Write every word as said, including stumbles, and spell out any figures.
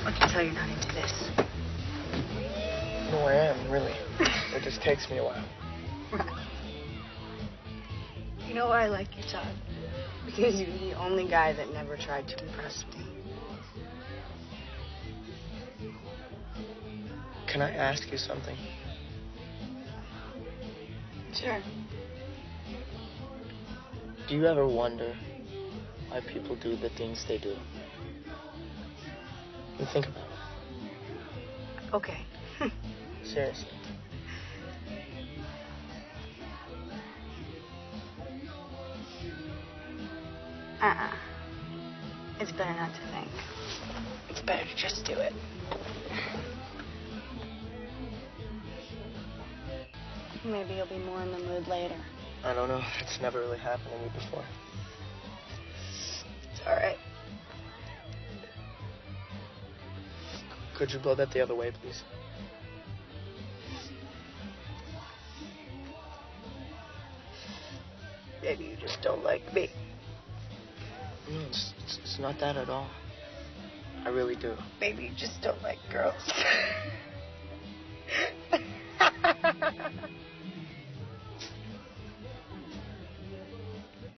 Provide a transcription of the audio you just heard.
I can tell you're not into this. No, I am, really. It just takes me a while. You know why I like you, Todd? Because you're the only guy that never tried to impress me. Can I ask you something? Sure. Do you ever wonder why people do the things they do? You think about it. Okay. Seriously. Uh-uh. It's better not to think. It's better to just do it. Maybe you'll be more in the mood later. I don't know. It's never really happened to me before. It's all right. Could you blow that the other way, please? Maybe you just don't like me. No, it's, it's, it's not that at all. I really do. Maybe you just don't like girls.